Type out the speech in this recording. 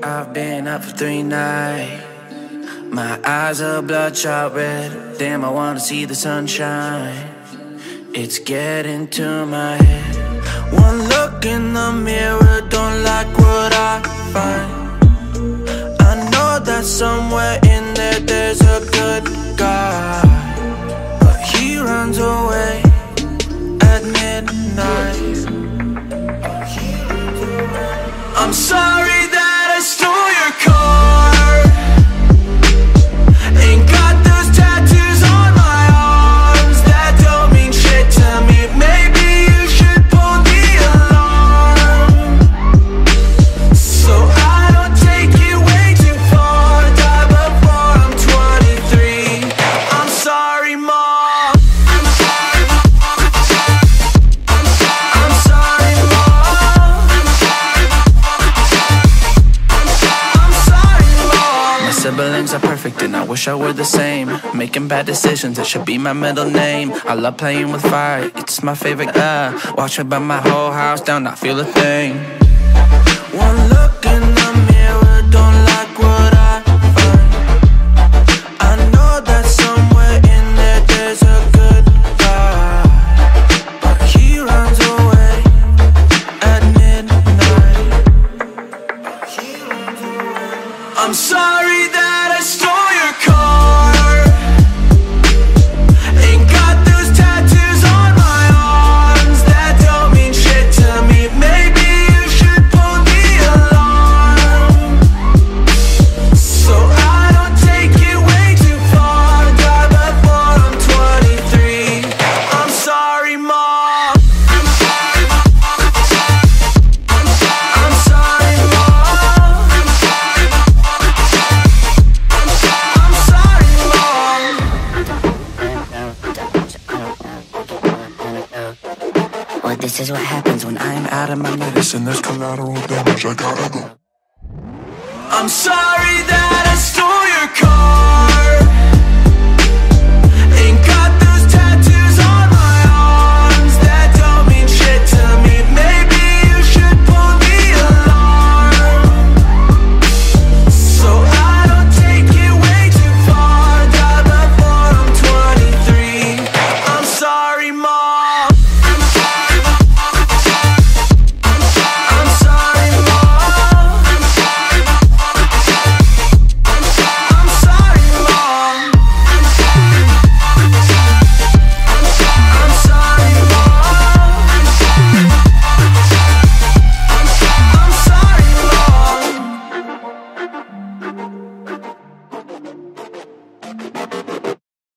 I've been up for 3 nights. My eyes are bloodshot red. Damn, I wanna see the sunshine. It's getting to my head. One look in the mirror, don't like what I find. I know that somewhere in there there's a good guy, but he runs away at midnight. I'm sorry that I stole your car. Ain't got those tattoos on my arms that don't mean shit to me. Maybe you should pull the alarm, so I don't take it way too far. Die before I'm 23. I'm sorry, Mom. I'm sorry, Mom. I'm sorry, Mom. I'm sorry, Mom. My siblings are perfect and I wish I were the same. Making bad decisions, it should be my middle name. I love playing with fire, it's my favorite. Watch me burn my whole house down, not feel a thing. One look in the mirror, don't like what I find. I know that somewhere in there there's a good guy, but he runs away at midnight. I'm sorry that I stole your car. Ain't got those tattoos on my arms that don't mean shit to me. Maybe you should pull the alarm, so I don't take it way too far. Die before I'm 23. I'm sorry, Mom. I'm sorry, Mom. I'm sorry, Mom. I'm sorry, Mom. Well, this is what happens when I'm out of my medicine. There's collateral damage, I gotta go. I'm sorry that I stole your car.